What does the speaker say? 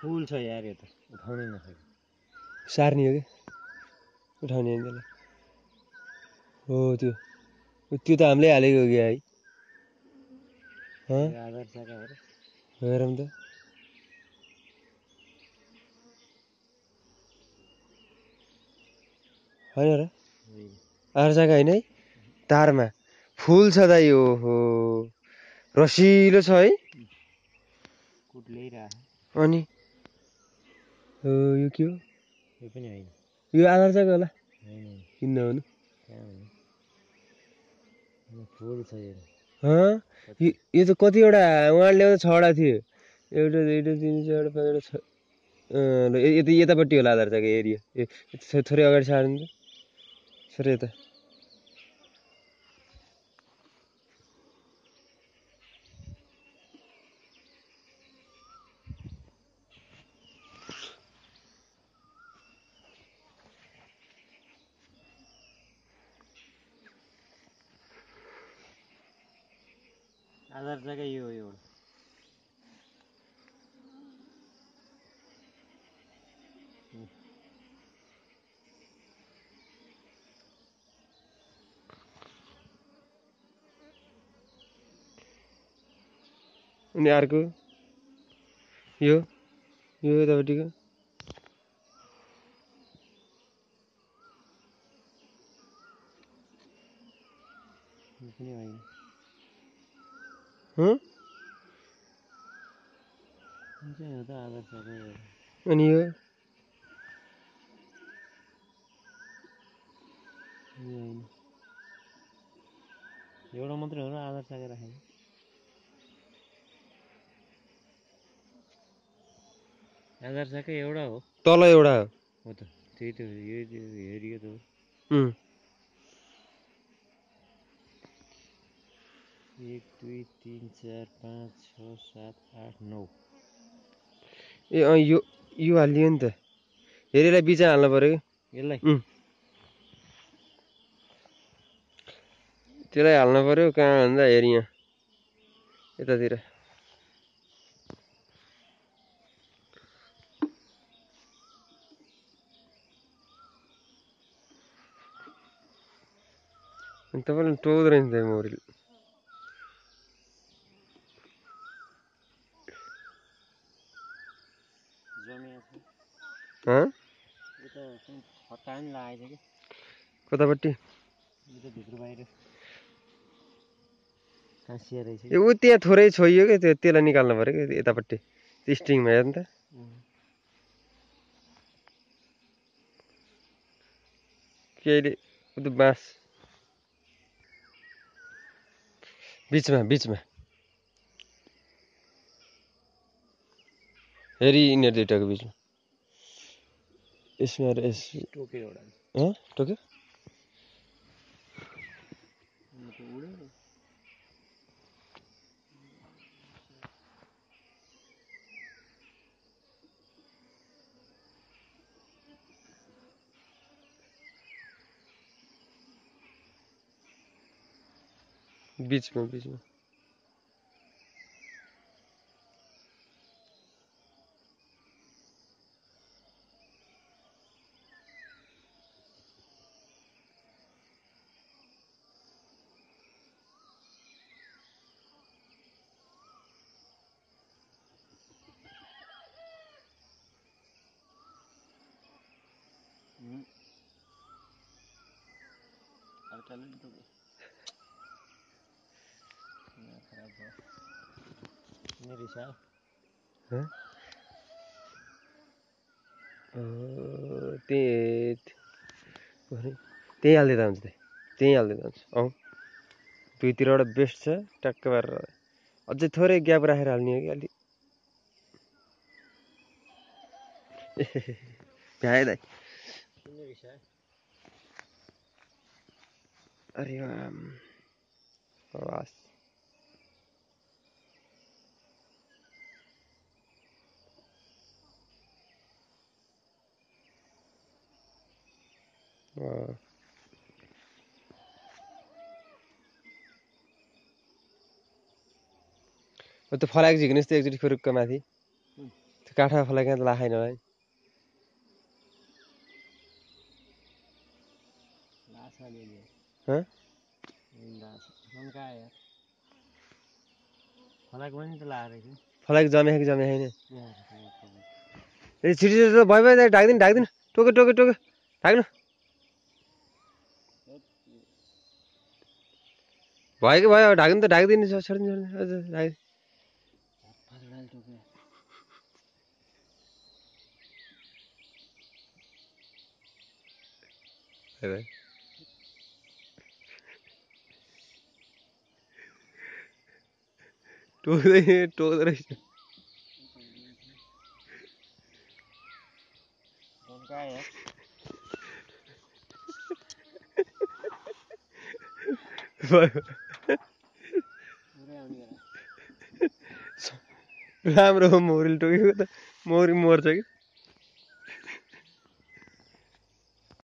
फुल छ यार यो त उठाउनै नसके सार्ने हो कि उठाउने होइन त्यसलाई हो त्यो त्यो त हामीले हालेको हो कि है आधार साका हो र हेरौँ त होइन र आधार साका होइन है तारमा फुल छ त यो हो रसिलो छ है कुट ल्याइरह अनि हो यो के हो यो पनि होइन यो आधार साका होला होइन किन नहुनु कहाँ हुनु फुल छ यो यो त कतिवटा उहाँले ल्याउँदा 6वटा थियो एउटा दुईवटा तिन चारवटा पाँचवटा छ यतापट्टि होला आधार साका एरिया थोरै अगाडि सार्नु त सर यता आधार साका यो हो एउटा अनि अर्को यो यतापट्टिको यो पनि होइन यो त आधार साका अनि यो होइन एउटा मात्रै हो र आधार साका राखेको आधार साका एउटा हो तल एउटा हो त त्यही त यो हेरियो त हो 1 2 3 4 5 6 7 8 9 ए यो हालिदियो नि त हेरेर बिचा हाल्नु पर्यो कि यसलाई त्यसलाई हाल्नु पर्यो कहाँ भन्दा हेरि यहाँ यतातिर तपाईँले टोक्दो रहेछ मोबाइल कतापट्टि ए ऊ त्यहाँ थोरै छोइयो क्या त्यसलाई निकाल्नु पर्यो कि यतापट्टि त्यो स्ट्रिङमा हेर्नु त के अहिले त्यो बाँस बिचमा हेरी यिनीहरू दुइटाको बिचमा यसमा र यस टोक्यो बिचमा त्यही हालिदिँदा हुन्छ त्यही हालिदिँदा हुन्छ अँ दुईतिरबाट बेस्ट छ ट्याक्क पारेर अझै थोरै ग्याप राखेर हाल्ने हो कि अलि भ्याए दाइ अरे हवस् त्यो फलाएको झिक्ने जस्तो एकचोटि खुरुक्क माथि काठमा फलाइ कहाँ त लाखाइन होला नि हँ फलाइको जमे कि जमे छैन ए छिटो भयो भयो ढाक्दिन टोके ढाक्नु भयो कि भयो ढाक्नु त ढाकिदिनु छोडिदिनु टोक्दो रहेछ राम्रो हो मौरीले टोकेको त मौरी मर्छ कि